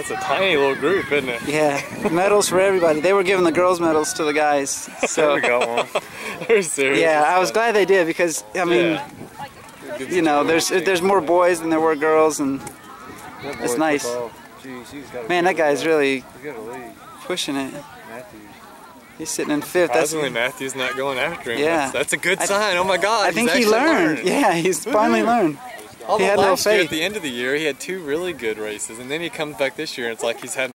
That's a tiny little group, isn't it? Yeah, medals for everybody. They were giving the girls medals to the guys. So we got one. They're serious. Yeah, I was glad they did because I mean, you know, there's more boys than there were girls, and it's nice. Man, that guy's really pushing it. He's sitting in fifth. Surprisingly, Matthew's not going after him. Yeah. That's a good sign. Oh my God. I think he learned. Yeah, he's finally learned. He had no faith. At the end of the year, he had 2 really good races, and then he comes back this year, and it's like he's had